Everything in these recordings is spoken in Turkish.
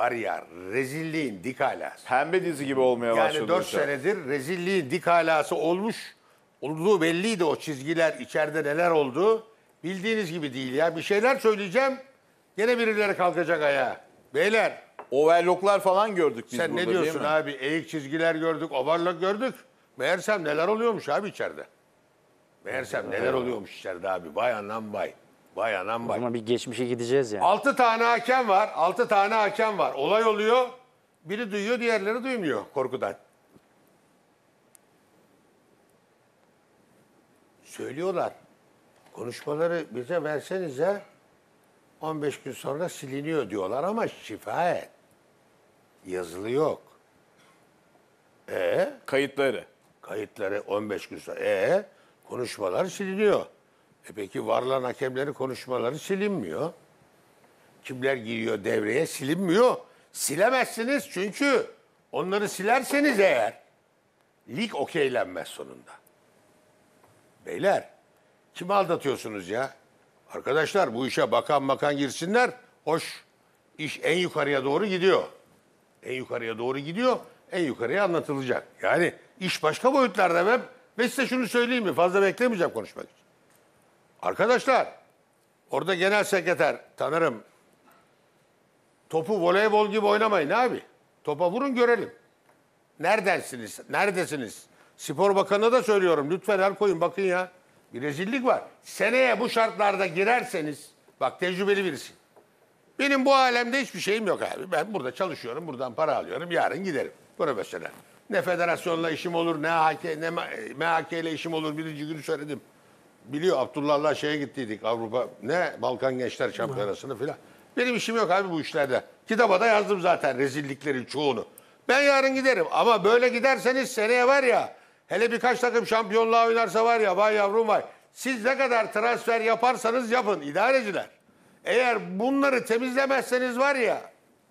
var ya rezilliğin dik alası. Pembe dizi gibi olmaya başladı. Yani 4 senedir rezilliğin dik alası olmuş. Olduğu belliydi o çizgiler, içeride neler oldu. Bildiğiniz gibi değil ya. Bir şeyler söyleyeceğim. Gene birileri kalkacak ayağa. Beyler. Overlocklar falan gördük biz Sen burada, ne diyorsun değil mi? abi? Eğik çizgiler gördük, overlock gördük. Meğersem neler oluyormuş abi içeride. Meğersem neler oluyormuş içeride abi. Vay anam vay. Vay anam vay. Ama bir geçmişe gideceğiz yani. 6 tane hakem var. 6 tane hakem var. Olay oluyor. Biri duyuyor, diğerleri duymuyor korkudan. Söylüyorlar. Konuşmaları bize versenize 15 gün sonra siliniyor diyorlar ama şifayet. Yazılı yok. Kayıtları. Kayıtları 15 gün sonra. Konuşmalar siliniyor. Peki varlan hakemlerin konuşmaları silinmiyor. Kimler giriyor devreye silinmiyor. Silemezsiniz çünkü onları silerseniz eğer lig okeylenmez sonunda. Beyler kimi aldatıyorsunuz ya? Arkadaşlar bu işe bakan girsinler. Hoş iş en yukarıya doğru gidiyor. En yukarıya doğru gidiyor. En yukarıya anlatılacak. Yani iş başka boyutlarda ve size şunu söyleyeyim mi? Fazla beklemeyeceğim konuşmak için. Arkadaşlar orada genel sekreter tanırım. Topu voleybol gibi oynamayın abi. Topa vurun görelim. Neredensiniz? Neredesiniz? Spor Bakanı'na da söylüyorum. Lütfen el koyun bakın ya. Bir rezillik var. Seneye bu şartlarda girerseniz, bak tecrübeli birisin. Benim bu alemde hiçbir şeyim yok abi. Ben burada çalışıyorum, buradan para alıyorum. Yarın giderim. Profesyonel. Ne federasyonla işim olur, ne MHK ile işim olur. Birinci günü söyledim. Biliyor Abdullah'la şeye gittiydik Avrupa. Ne? Balkan Gençler Şampiyonası'nı filan. Benim işim yok abi bu işlerde. Kitaba da yazdım zaten rezilliklerin çoğunu. Ben yarın giderim ama böyle giderseniz seneye var ya, hele birkaç takım şampiyonluğa oynarsa var ya, vay yavrum vay. Siz ne kadar transfer yaparsanız yapın idareciler. Eğer bunları temizlemezseniz var ya,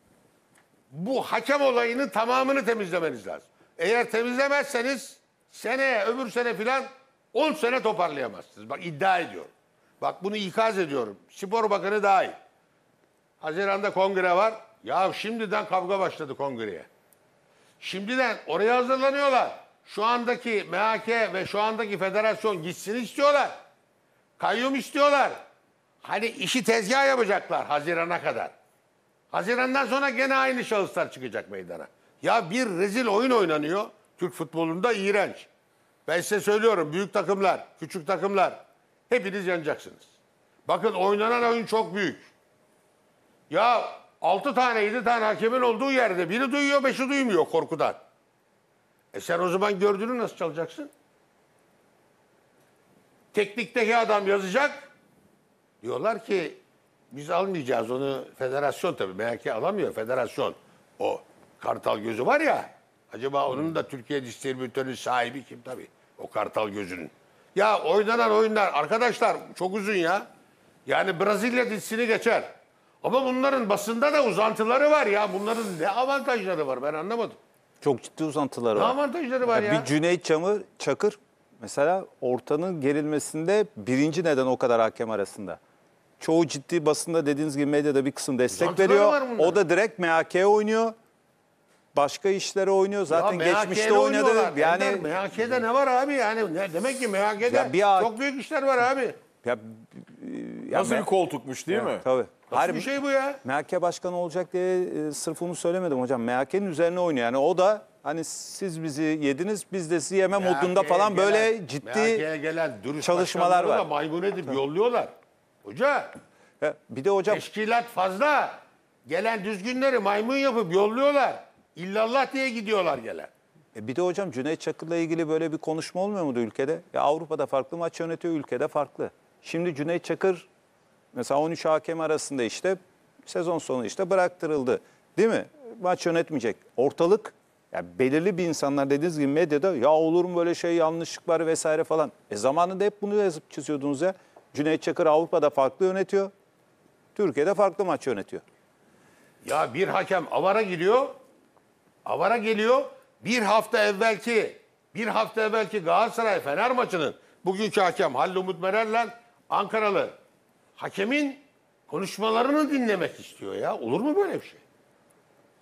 bu hakem olayının tamamını temizlemeniz lazım. Eğer temizlemezseniz seneye, öbür sene filan 10 sene toparlayamazsınız. Bak iddia ediyorum. Bak bunu ikaz ediyorum. Spor Bakanı dahil. Haziran'da kongre var. Ya şimdiden kavga başladı kongreye. Şimdiden oraya hazırlanıyorlar. Şu andaki MHK ve şu andaki federasyon gitsin istiyorlar. Kayyum istiyorlar. Hani işi tezgah yapacaklar Haziran'a kadar. Haziran'dan sonra gene aynı şahıslar çıkacak meydana. Ya bir rezil oyun oynanıyor. Türk futbolunda iğrenç. Ben size söylüyorum büyük takımlar, küçük takımlar hepiniz yanacaksınız. Bakın oynanan oyun çok büyük. Ya 6 tane 7 tane hakemin olduğu yerde biri duyuyor 5'i duymuyor korkudan. Sen o zaman gördüğünü nasıl çalacaksın? Teknikteki adam yazacak. Diyorlar ki biz almayacağız onu, federasyon tabii. MHK alamıyor, federasyon. O kartal gözü var ya. Acaba onun da Türkiye distribütörü sahibi kim tabii? O kartal gözünün. Ya oynanan oyunlar arkadaşlar çok uzun ya. Yani Brezilya dizisini geçer. Ama bunların basında da uzantıları var ya. Bunların ne avantajları var ben anlamadım. Çok ciddi uzantıları Ne var. avantajları var ya? Bir Cüneyt Çakır mesela ortanın gerilmesinde birinci neden o kadar hakem arasında. Çoğu ciddi basında dediğiniz gibi medyada bir kısım destek Uzantıları var veriyor. bunların. O da direkt MHK'ye oynuyor. Başka işlere oynuyor. Zaten geçmişte oynadı. Yani MHK'de ne var abi? Yani ne demek ki MHK'de Ya çok büyük işler var abi. ya, Nasıl bir koltukmuş değil mi? Tabii. Nasıl bir şey bu ya? MHK başkanı olacak diye sırf onu söylemedim hocam. MHK'nin üzerine oynuyor. Yani o da hani siz bizi yediniz biz de sizi yeme modunda falan böyle ciddi MHK'ye gelen dürüst çalışmalar var. da maymun edip yolluyorlar. Hoca bir de hocam teşkilat fazla. Gelen düzgünleri maymun yapıp yolluyorlar. İllallah diye gidiyorlar gelen. bir de hocam Cüneyt Çakır'la ilgili böyle bir konuşma olmuyor muydu ülkede? Ya Avrupa'da farklı maç yönetiyor, ülkede farklı. Şimdi Cüneyt Çakır mesela 13 hakem arasında işte sezon sonu işte bıraktırıldı. Değil mi? Maç yönetmeyecek. Ortalık ya belirli bir insanlar dediğiniz gibi medyada ya olur mu böyle şey yanlışlıklar vesaire falan. Zamanında hep bunu yazıp çiziyordunuz ya. Cüneyt Çakır Avrupa'da farklı yönetiyor. Türkiye'de farklı maç yönetiyor. Ya bir hakem avara gidiyor. Avara geliyor. Bir hafta evvelki Galatasaray Fener maçının bugünkü hakem Halil Umut Merer'le Ankaralı hakemin konuşmalarını dinlemek istiyor ya. Olur mu böyle bir şey?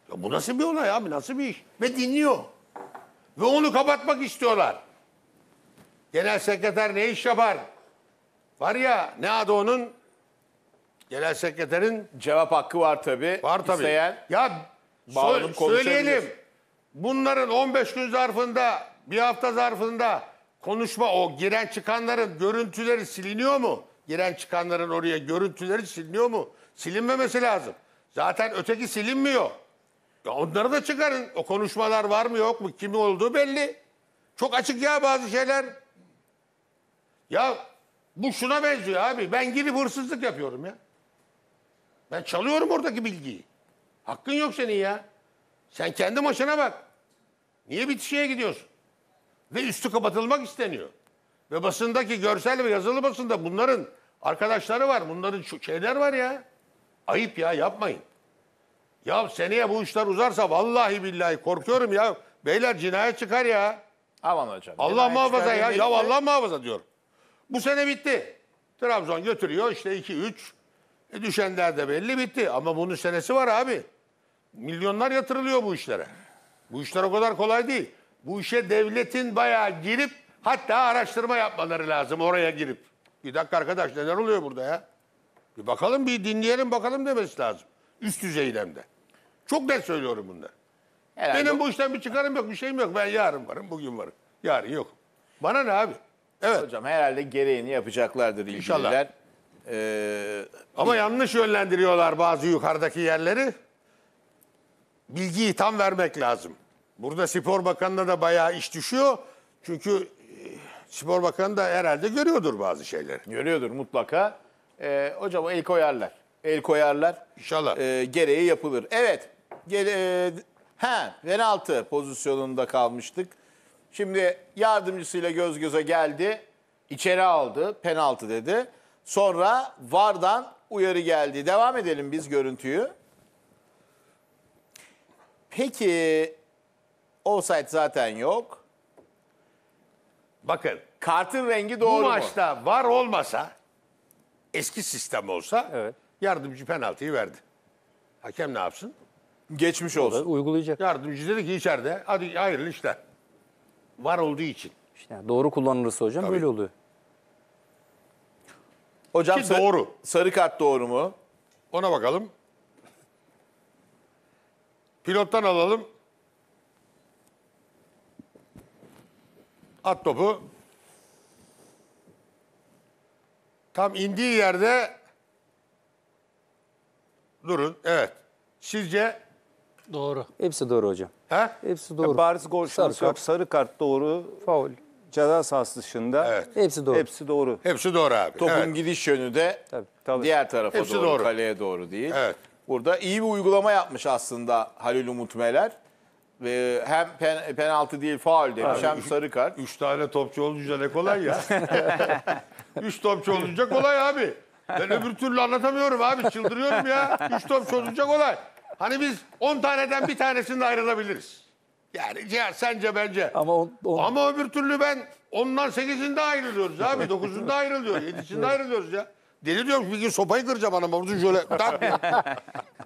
Ya bu nasıl bir olay abi? Nasıl bir iş? Ve dinliyor. Ve onu kapatmak istiyorlar. Genel sekreter ne iş yapar? Var ya, ne adı onun? Genel sekreterin Cevap hakkı var tabii. var tabii. İsteyen Ya bağlanıp konuşabilir. söyleyelim. Bunların 15 gün zarfında, bir hafta zarfında konuşma, o giren çıkanların görüntüleri siliniyor mu? Giren çıkanların oraya görüntüleri siliniyor mu? Silinmemesi lazım. Zaten öteki silinmiyor. Ya onları da çıkarın. O konuşmalar var mı yok mu? Kimin olduğu belli. Çok açık ya bazı şeyler. Ya bu şuna benziyor abi. Ben girip hırsızlık yapıyorum ya. Ben çalıyorum oradaki bilgiyi. Hakkın yok senin ya. Sen kendi maşına bak. Niye bitişiğe gidiyorsun? Ve üstü kapatılmak isteniyor. Ve basındaki görsel ve yazılı basında bunların arkadaşları var. Bunların şeyler var ya. Ayıp ya, yapmayın. Ya seneye bu işler uzarsa vallahi billahi korkuyorum ya. Beyler cinayet çıkar ya. aman hocam. Allah cinayet muhafaza ya. çıkar Ya demeyelim de. Allah muhafaza diyorum. Bu sene bitti. Trabzon götürüyor işte 2-3. Düşenler de belli, bitti. Ama bunun senesi var abi. Milyonlar yatırılıyor bu işlere. Bu işler o kadar kolay değil. Bu işe devletin bayağı girip hatta araştırma yapmaları lazım oraya girip. Bir dakika arkadaş, neler oluyor burada ya? Bir bakalım, bir dinleyelim bakalım demesi lazım. Üst düzeyden de. Çok net söylüyorum bunları. Herhalde Benim bu işten bir çıkarım yok, bir şeyim yok. Ben yarın varım, bugün varım. Yarın yok. Bana ne abi? Evet. hocam herhalde gereğini yapacaklardır İnşallah. ilgililer. Ama yanlış yönlendiriyorlar bazı yukarıdaki yerleri. Bilgiyi tam vermek lazım. Burada Spor Bakanı'na da bayağı iş düşüyor. Çünkü Spor Bakanı da herhalde görüyordur bazı şeyleri. Görüyordur mutlaka. Hocam el koyarlar. El koyarlar. İnşallah. Gereği yapılır. Evet. Penaltı pozisyonunda kalmıştık. Şimdi yardımcısıyla göz göze geldi. İçeri aldı. Penaltı dedi. Sonra VAR'dan uyarı geldi. Devam edelim biz görüntüyü. Peki offside zaten yok. Bakın, Kartın rengi bu doğru mu? maçta var olmasa, eski sistem olsa Evet. yardımcı penaltıyı verdi. Hakem ne yapsın? Geçmiş olsun. Uygulayacak. Yardımcı dedi ki içeride hadi hayırlı işler. Var olduğu için. İşte yani doğru kullanılırsa hocam Tabii. böyle oluyor. Hocam Ki doğru. sarı kart doğru mu? Ona bakalım. Pilottan alalım. At topu. Tam indiği yerde durun. Evet. Sizce? Doğru. Hepsi doğru hocam. He? Hepsi doğru. Bariz gol şansı Sarı yok. kart. Sarı kart doğru. Faul. Ceza sahası dışında. Evet. Hepsi doğru. Hepsi doğru. Hepsi doğru abi. Topun Evet. gidiş yönü de Tabii. diğer tarafa Hepsi doğru, doğru. kaleye doğru değil. Evet. Burada iyi bir uygulama yapmış aslında Halil Umut Meler. Ve hem penaltı değil faul demiş hem sarı kart. 3 tane topçu olunca ne kolay ya. 3 topçu olunca kolay abi. Ben öbür türlü anlatamıyorum abi. Çıldırıyorum ya. 3 topçu olunca kolay. Hani biz 10 taneden bir tanesinde ayrılabiliriz. Yani Cihan, sence bence. Ama öbür türlü ben ondan 8'inde ayrılıyoruz abi. 9'unda ayrılıyoruz. 7'sinde ayrılıyoruz ya. Deli diyorum, bir gün sopayı kıracağım anama. Şöyle tak.